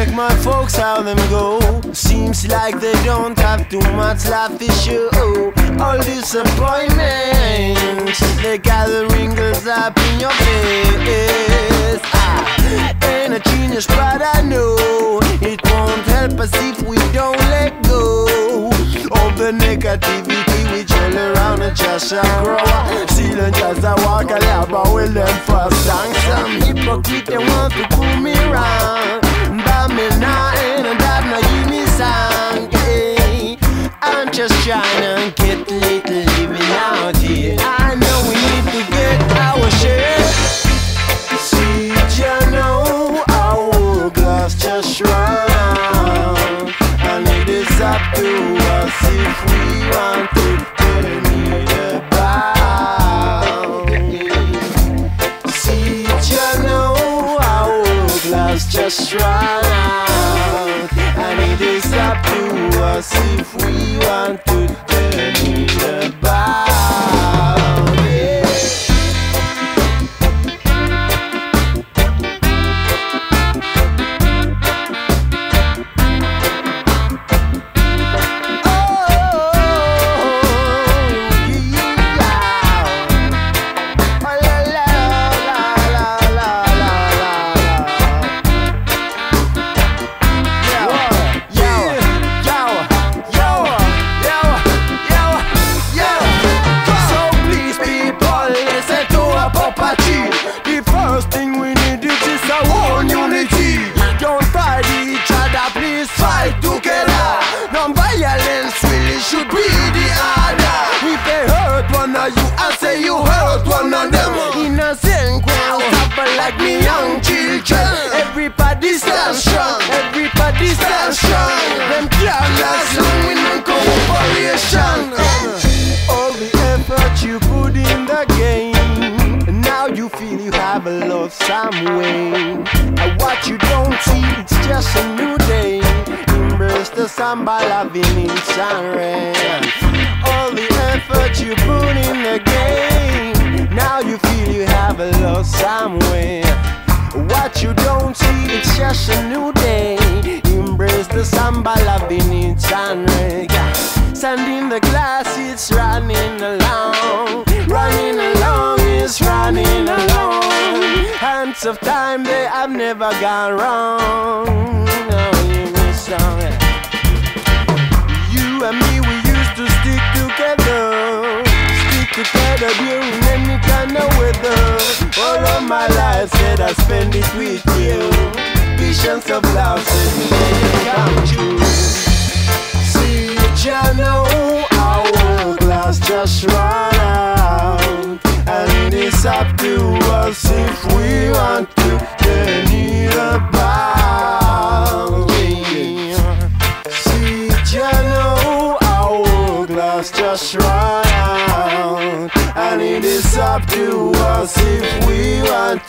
check my folks how them go. Seems like they don't have too much life to show. All disappointments, they got the wrinkles up in your face. Ain't a genius, but I know it won't help us if we don't let go of the negativity we chill around and just grow. See them just a walk a lap, but with them first song. Some hypocrite they want to pull me round, but me nah ain't that no give me song. Hey, I'm just trying to get a little living out here. I know we need to get our share. See ya know our glass just run out, and it is up to us if we want to turn it about. See ya know our glass just run out, and it is up to us if we want to turn it about. Should be the order. If they hurt one of you, I say you hurt one of them. Innocent crowd suffer like me young children. Everybody stand strong, everybody stand strong. Them can't last long with no cooperation. All the effort you put in the game, and now you feel you have lost some way. And what you don't see, it's just a new day. Embrace the samba loving in sunrays. All the effort you put in the game, now you feel you have lost some way. What you don't see, it's just a new day. Embrace the samba loving in sunrays. Sand in the glass, it's running along. Running along, it's running along. Hands of time, they have never gone wrong. You and me, we used to stick together during any kind of weather. All of my life said I spend it with you. Visions of love said we let it come true. See ya know our glass just run out, and it is up to us if we want to turn it about. Just run out, and it is up to us if we want